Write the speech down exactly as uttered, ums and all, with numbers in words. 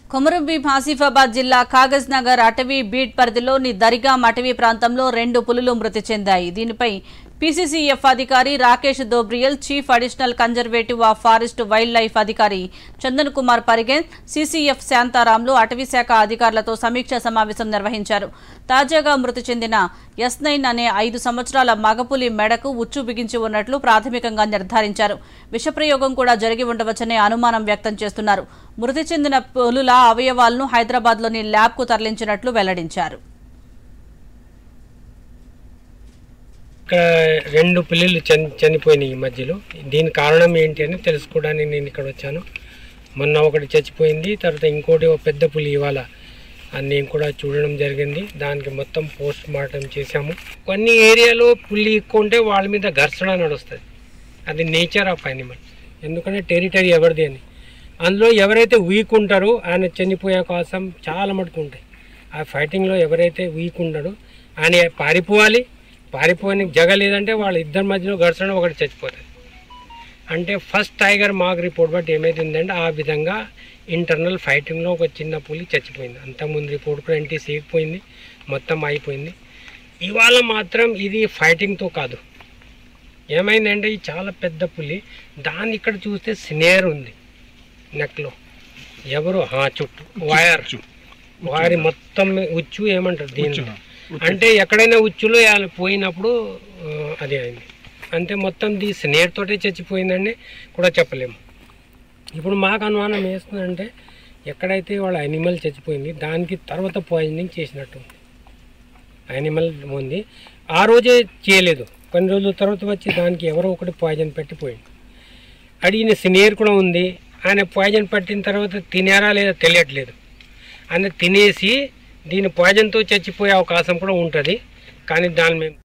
కొమరంభీం ఆసిఫాబాద్ జిల్లా కాగజ్ నగర్ అటవీ బీట్ పరిధిలోని దరిగాం అటవీ ప్రాంతంలో రెండు పులులు మృతి చెందాయి. దీనిపై పీసీసీఎఫ్ అధికారి Rakesh Dobriyal, chief additional conservative of forest wild life అధికారి చందన్ కుమార్ పరిగెన్, సీసీఎఫ్ శాంతారాంలు అటవీ శాఖ అధికారులతో సమీక్షా సమావేశం నిర్వహించారు. తాజాగా మృతి చెందిన ఎస్ నైన్ అనే ఐదు సంవత్సరాల మగపులి మెడకు ఉచ్చు బిగించి ఉన్నట్లు ప్రాథమికంగా నిర్ధారించారు. విషప్రయోగం కూడా జరిగి ఉండవచ్చనే అనుమానం వ్యక్తం చేస్తున్నారు. మృతి చెందిన పులుల అవయవాలను హైదరాబాద్లోని ల్యాబ్కు తరలించినట్లు వెల్లడించారు. ఇక్కడ రెండు పిల్లలు చని చనిపోయినాయి ఈ మధ్యలో. దీని కారణం ఏంటి అని తెలుసుకోవడానికి నేను ఇక్కడ వచ్చాను. మొన్న ఒకటి చచ్చిపోయింది, తర్వాత ఇంకోటి ఒక పెద్ద పులి ఇవాళ నేను కూడా చూడడం జరిగింది. దానికి మొత్తం పోస్ట్ మార్టం చేశాము. కొన్ని ఏరియాలో పులి ఎక్కువ ఉంటే వాళ్ళ మీద ఘర్షణ నడుస్తుంది. అది నేచర్ ఆఫ్ యానిమల్, ఎందుకంటే టెరిటరీ ఎవరిది అని. అందులో ఎవరైతే వీక్ ఉంటారో ఆయన చనిపోయే అవకాశం చాలా మటుకు ఉంటాయి. ఆ ఫైటింగ్లో ఎవరైతే వీక్ ఉండడో ఆయన పారిపోవాలి. పారిపోయడానికి జగ లేదంటే వాళ్ళ ఇద్దరి మధ్యలో ఘర్షణ ఒకటి చచ్చిపోతుంది. అంటే ఫస్ట్ టైగర్ మాక్ రిపోర్ట్ బట్టి ఏమైతుందంటే ఆ విధంగా ఇంటర్నల్ ఫైటింగ్లో ఒక చిన్న పులి చచ్చిపోయింది. అంతకుముందు రిపోర్ట్ కూడా ఎన్టీ సేకపోయింది, మొత్తం అయిపోయింది. ఇవాళ మాత్రం ఇది ఫైటింగ్తో కాదు, ఏమైందంటే ఇది చాలా పెద్ద పులి. దాన్ని ఇక్కడ చూస్తే స్నేర్ ఉంది నెక్లో, ఎవరు చుట్టూ వైర్ వారి మొత్తం ఉచ్చు ఏమంటారు దీన్ని, అంటే ఎక్కడైనా ఉచ్చులో పోయినప్పుడు అది అయింది. అంటే మొత్తం దీ స్నేర్ తోటే చచ్చిపోయిందని కూడా చెప్పలేము. ఇప్పుడు మాకు అనుమానం వేస్తుందంటే ఎక్కడైతే వాళ్ళ యానిమల్ చచ్చిపోయింది దానికి తర్వాత పాయిజనింగ్ చేసినట్టు ఉంది. యానిమల్ ఉంది ఆ రోజే చేయలేదు, కొన్ని రోజుల తర్వాత వచ్చి దానికి ఎవరో ఒకటి పాయిజన్ పెట్టిపోయింది. అడిగిన స్నేర్ కూడా ఉంది. ఆయన పాయిజన్ పట్టిన తర్వాత తినారా లేదా తెలియట్లేదు. ఆయన తినేసి దీని పాయిజన్తో చచ్చిపోయే అవకాశం కూడా ఉంటుంది. కానీ దాని మేము